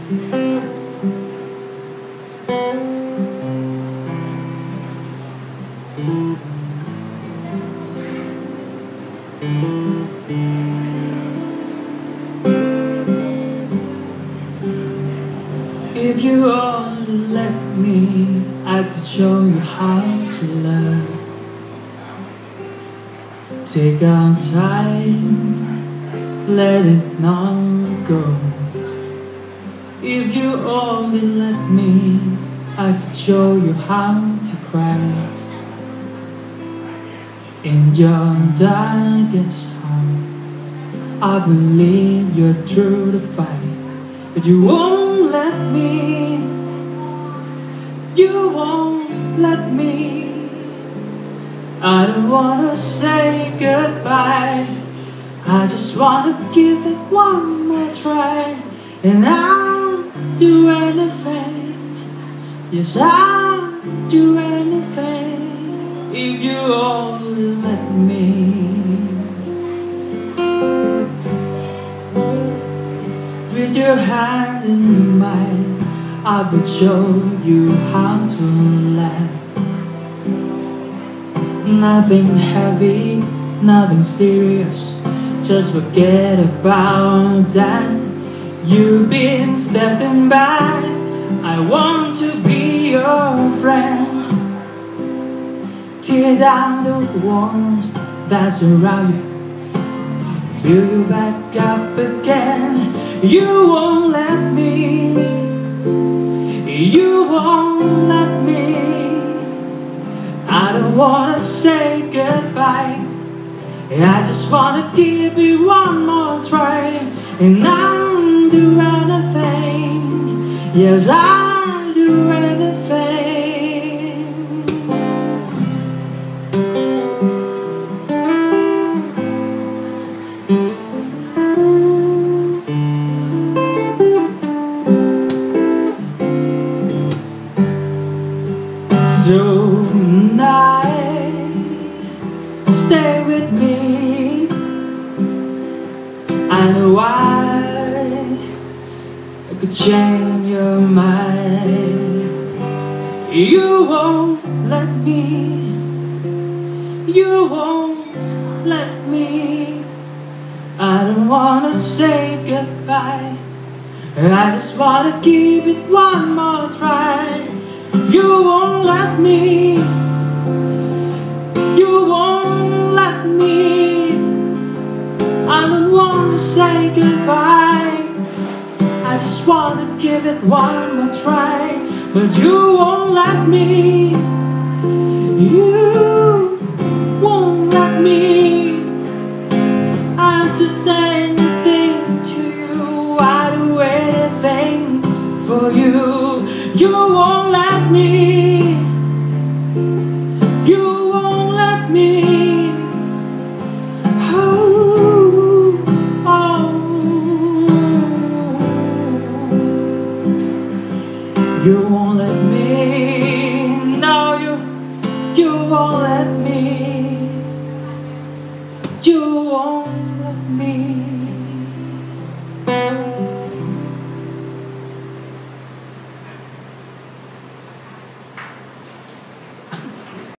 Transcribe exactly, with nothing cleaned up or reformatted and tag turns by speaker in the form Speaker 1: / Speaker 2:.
Speaker 1: If you only let me, I could show you how to love. Take our time, let it not go. If you only let me, I could show you how to cry in your darkest heart. I believe you're through the fight, but you won't let me. You won't let me. I don't wanna say goodbye, I just wanna give it one more try. And I'll do anything, yes I'll do anything, if you only let me. With your hand in mine, I will show you how to laugh. Nothing heavy, nothing serious, just forget about that. You've been stepping back, I want to be your friend. Tear down the walls that surround you, build you back up again. You won't let me, you won't let me. I don't wanna say goodbye, I just wanna give you one more try. And I'll do anything, yes I'll do anything. So tonight, stay with me. I know I, I could change your mind. You won't let me, you won't let me. I don't wanna say goodbye, I just wanna give it one more try. You won't let me, you won't let me. I don't want to say goodbye, I just want to give it one more try. But you won't let me, you won't let me. I'll do anything to you, I'll do anything for you. You